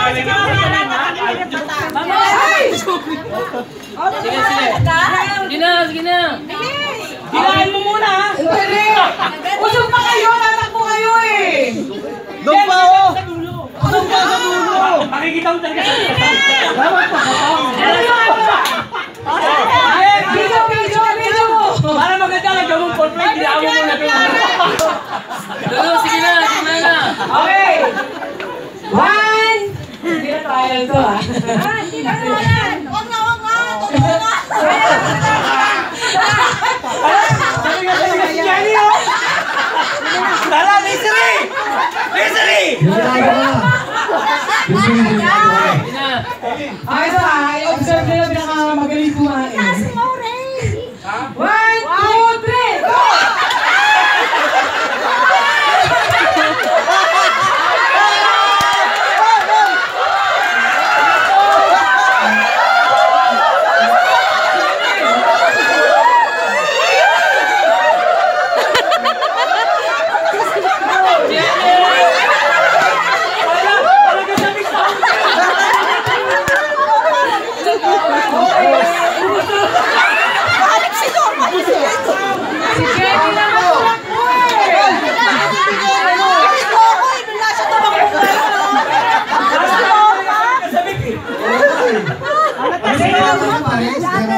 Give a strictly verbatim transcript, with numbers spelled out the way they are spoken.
Sige, sige. Sige na, sige na. Gilaan mo muna. Usog pa kayo, tatakbo kayo eh. Doon pa oh. Doon pa sa dulo. Makikita mo talaga. Dapat pa Video, video, video. Para maganda lang gawin full play, ginawin mo na gawin. Dulo, sige na, sige na. Okay. One. Hindi na trial to ah. Hindi na naman. Huwag na, huwag na. Totoo na. Sabi nga sabi nga si Jenny oh. Tala, misery! Misery! Okay, so ah, i-observe nila pinakamagaling kumain. One, two, three, go! Paris,